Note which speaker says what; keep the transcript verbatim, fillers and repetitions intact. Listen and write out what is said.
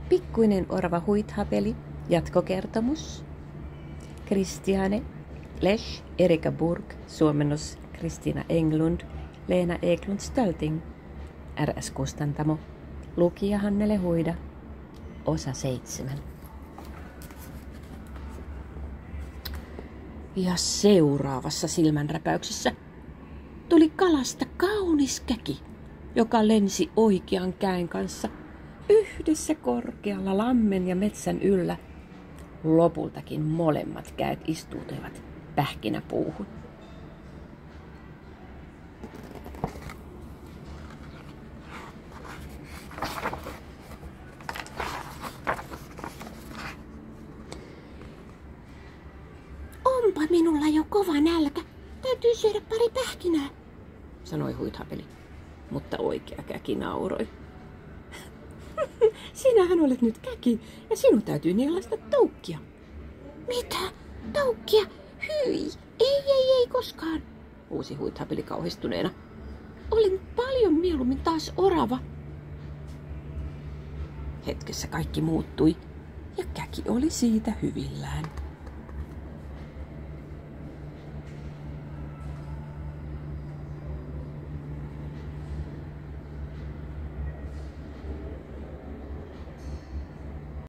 Speaker 1: Pikkuinen orava huithapeli, jatkokertomus. Christiane Lesch, Erika Burg, suomennos Kristiina Englund, Leena Eklund Stölting, R S-kustantamo, lukija Hannele Huida, osa seitsemän. Ja seuraavassa silmänräpäyksessä tuli kalasta kaunis käki, joka lensi oikean käen kanssa yhdessä korkealla lammen ja metsän yllä. Lopultakin molemmat käet istuutuivat pähkinäpuuhun. Onpa minulla jo kova nälkä. Täytyy syödä pari pähkinää, sanoi huithapeli, mutta oikea käki nauroi. Sinähän olet nyt käki ja sinun täytyy nielasta toukkia. Mitä? Toukkia? Hyi! Ei, ei, ei koskaan, huusi huithapeli kauhistuneena. Olen paljon mieluummin taas orava. Hetkessä kaikki muuttui ja käki oli siitä hyvillään.